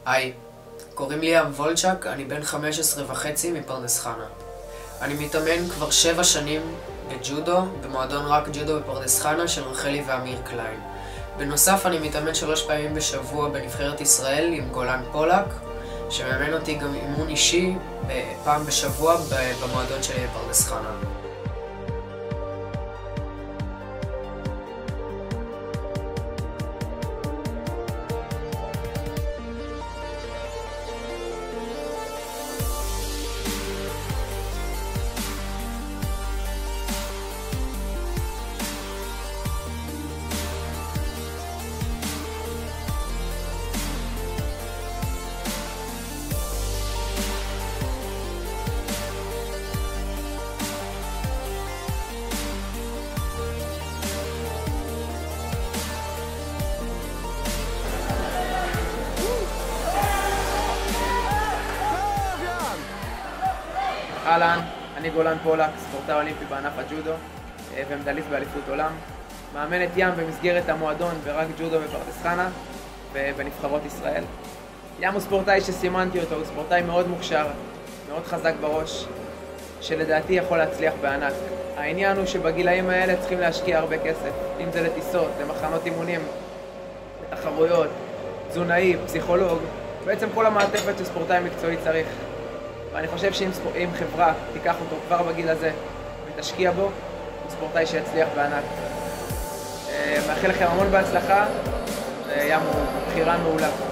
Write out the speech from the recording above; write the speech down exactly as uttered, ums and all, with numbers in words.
היי, קוראים לי ים וולצ'ק, אני בן חמש עשרה וחצי מפרדס חנה. אני מתאמן כבר שבע שנים בג'ודו, במועדון רק ג'ודו בפרדס חנה של רחלי ואמיר קליין. בנוסף אני מתאמן שלוש פעמים בשבוע בנבחרת ישראל עם גולן פולק, שמאמן אותי גם אימון אישי פעם בשבוע במועדון שלי בפרדס חנה. אהלן, אני גולן פולק, ספורטאי אולימפי בענף הג'ודו ומדליסט באליפות עולם. מאמן את ים במסגרת המועדון ברק ג'ודו בפרדס חנה ובנבחרות ישראל. ים הוא ספורטאי שסימנתי אותו, הוא ספורטאי מאוד מוכשר, מאוד חזק בראש, שלדעתי יכול להצליח בענק. העניין הוא שבגילאים האלה צריכים להשקיע הרבה כסף, אם זה לטיסות, למחנות אימונים, לתחרויות, תזונאי, פסיכולוג, בעצם כל המעטפת שספורטאי מקצועי צריך. ואני חושב שאם חברה תיקח אותו כבר בגיל הזה ותשקיע בו, הוא ספורטאי שיצליח בענק. מאחל לכם המון בהצלחה, ים הוא בחירה מעולה.